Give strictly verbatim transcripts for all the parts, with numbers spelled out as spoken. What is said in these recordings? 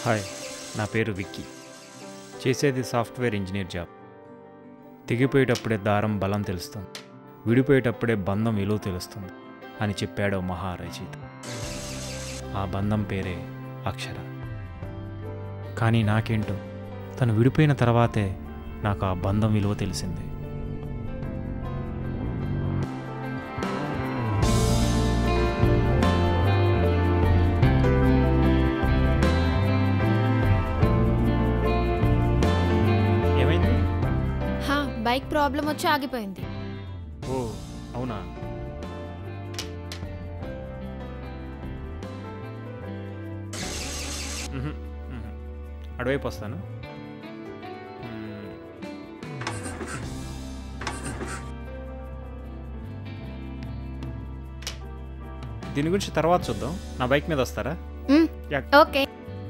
Hi, నా పేరు విక్కీ. చేసేది సాఫ్ట్వేర్ ఇంజనీర్ జాబ్. తెగిపోయేటప్పుడే దారం బలం తెలుస్తుంది, విడిపోయేటప్పుడే బంధం విలువ తెలుస్తుంది అని చెప్పాడో మహారచయిత. ఆ బంధం పేరే అక్షర. కానీ నాకేంటో తను విడిపోయిన తర్వాతే నాకు ఆ బంధం విలువ తెలిసింది. బైక్ ప్రాబ్లం వచ్చి ఆగిపోయింది. ఓ అవునా? అటువైపు వస్తాను. దీని గురించి తర్వాత చూద్దాం. నా బైక్ మీద వస్తారా? ఓకే.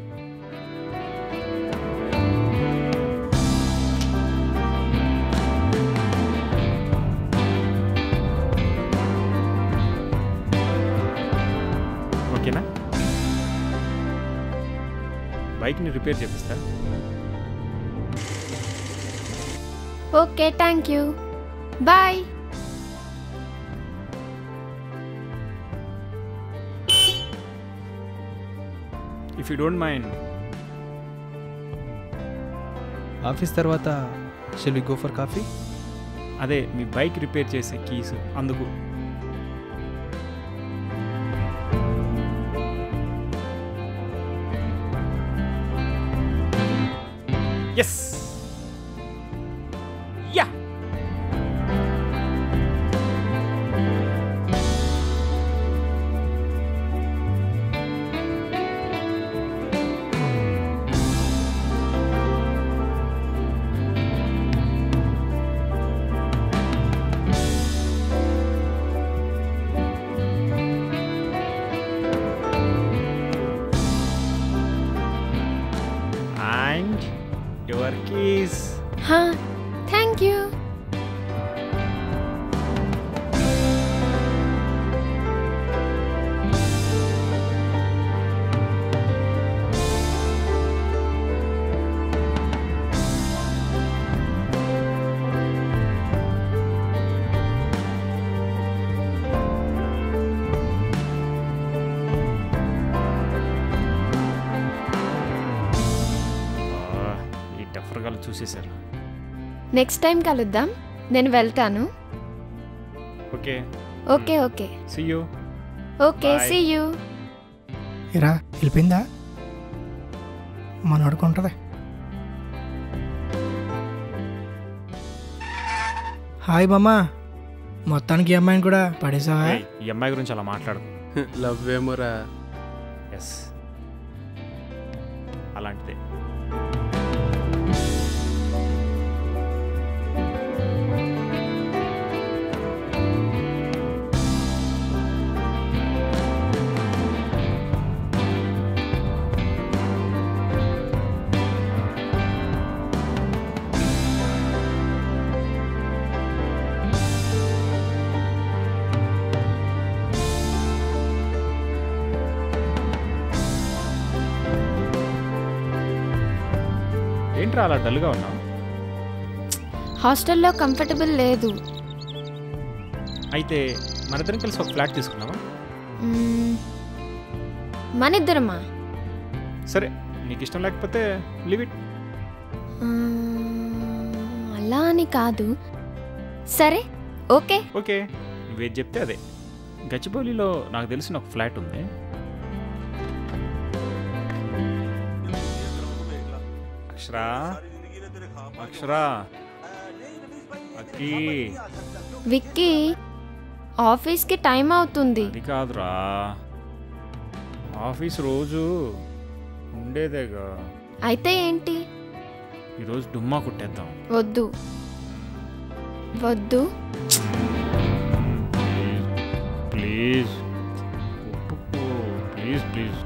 ఓకేనా? బైక్ని రిపేర్ చేపిస్తా. Okay, thank you, bye. If you don't mind, office తర్వాత shall we go for coffee? అదే మీ బైక్ రిపేర్ చేసే కీస్ అందుకు. Yes. Yeah. And your keys. Huh, thank you. చూసేసారు. నెక్స్ట్ టైం కలుద్దాం. నేను వెళ్తాను. Okay okay okay see you. Okay, see you. Ira వెళ్ళిపోయిందా? మన అడుకుంటుంది. హాయ్ బామ్మ, మొత్తానికి ఈ అమ్మాయిని కూడా పడేసావా? ఈ అమ్మాయి గురించి అలా మాట్లాడు. లవ్ ఏమోరా. ఎస్, అలాంటిదే. ఏంట్రా అలా డల్గా ఉన్నావు? హాస్టల్లో కంఫర్టబుల్ లేదు. అయితే మన ఇద్దరం కలిసి ఒక ఫ్లాట్ తీసుకున్నావా? మన ఇద్దరమా? సరే, నీకు ఇష్టం లేకపోతే లీవ్ ఇట్. అలా అని కాదు. సరే, ఓకే ఓకే నువ్వేది చెప్తే అదే. గచ్చిబౌలిలో నాకు తెలిసిన ఒక ఫ్లాట్ ఉంది. అక్షరా, అక్షరా, అక్కి. విక్కీ, ఆఫీస్కి టైం అవుతుంది. అది కాదురా, ఆఫీస్ రోజు ఉండేదేగా. అయితే ఏంటి? ఈరోజు డుమ్మా కుట్టేద్దాం. వద్దు వద్దు ప్లీజ్ ప్లీజ్ ప్లీజ్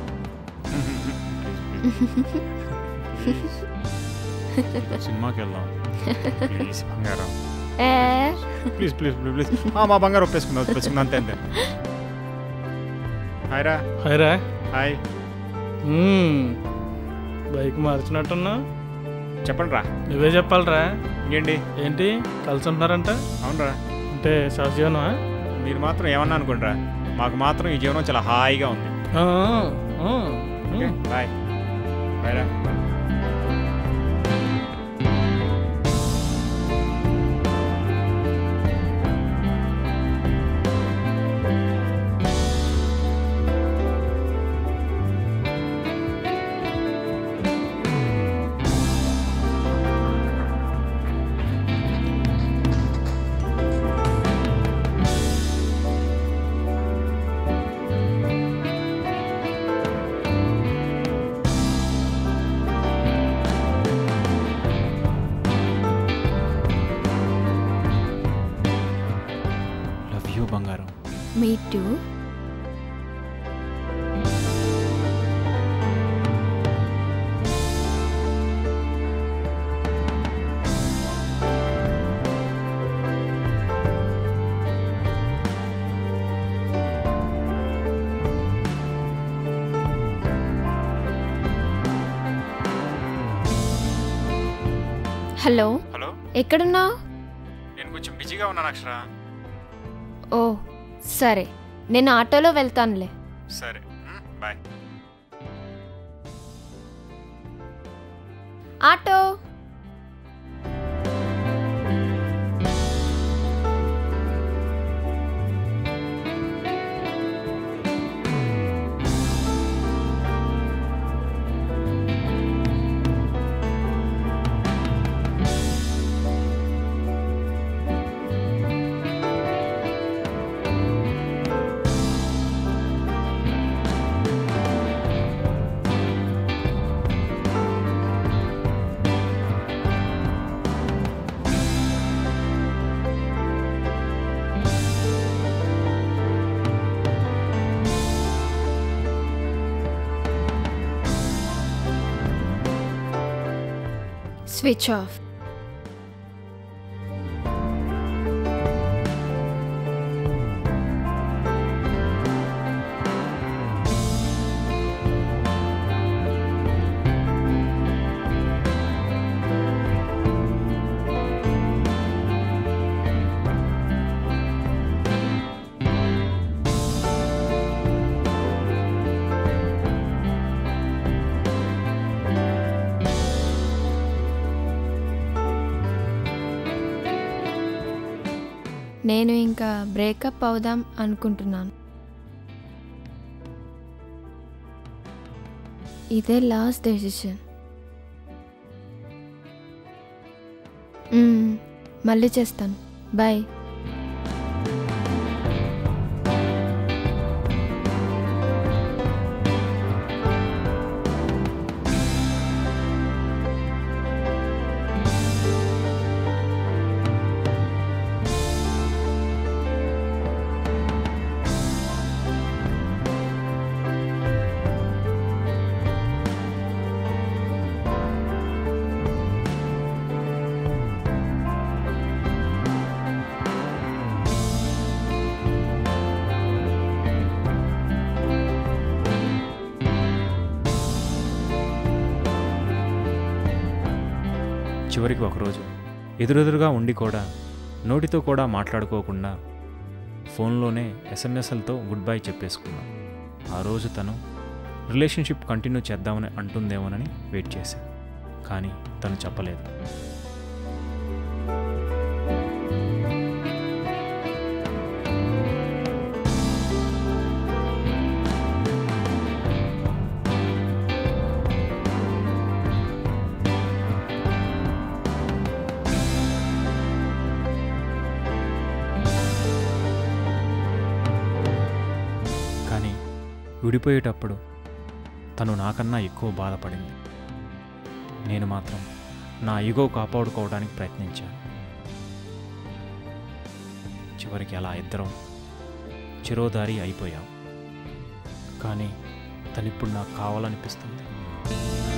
సినిమాకి వెళ్దాం ప్లీజ్ బంగారం. ప్లీజ్ ప్లీజ్ ప్లీజ్ మా బంగారం ఒప్పేసుకుందాం, ఒప్పేసుకుందాం అంతే అంతే. హాయ్ రా. హాయ్ రా. హాయ్. బైక్ మార్చినట్టున్నా. చెప్పండి రా. నువ్వే చెప్పాలరా. ఇంకేంటి? ఏంటి కలిసి ఉంటున్నారంట? అవునరా. అంటే సహజీవనమా? మీరు మాత్రం ఏమన్నా అనుకుంటారా, మాకు మాత్రం ఈ జీవనం చాలా హాయిగా ఉంది. బాయ్ బాయ్ రా. బంగారం. మీ టూ. హలో హలో, ఎక్కడున్నావు? నేను కొంచెం బిజీగా ఉన్నాను అక్షర. ఓ సరే, నేను ఆటోలో వెళ్తానులే. సరే బాయ్. ఆటో. Switch off. నేను ఇంకా బ్రేకప్ అవుదాం అనుకుంటున్నాను. ఇదే లాస్ట్ డెసిషన్. మళ్ళీ చేస్తాను. బాయ్. చివరికి ఒకరోజు ఎదురెదురుగా ఉండి కూడా నోటితో కూడా మాట్లాడుకోకుండా ఫోన్లోనే ఎస్ఎంఎస్లతో గుడ్ బై చెప్పేసుకున్నాం. ఆ రోజు తను రిలేషన్షిప్ కంటిన్యూ చేద్దామని అంటుందేమోనని వెయిట్ చేశాను, కానీ తను చెప్పలేదు. విడిపోయేటప్పుడు తను నాకన్నా ఎక్కువ బాధపడింది. నేను మాత్రం నా ఈగో కాపాడుకోవడానికి ప్రయత్నించాను. చివరికి అలా ఇద్దరం చిరోదారి అయిపోయాం. కానీ తనిప్పుడు నాకు కావాలనిపిస్తుంది.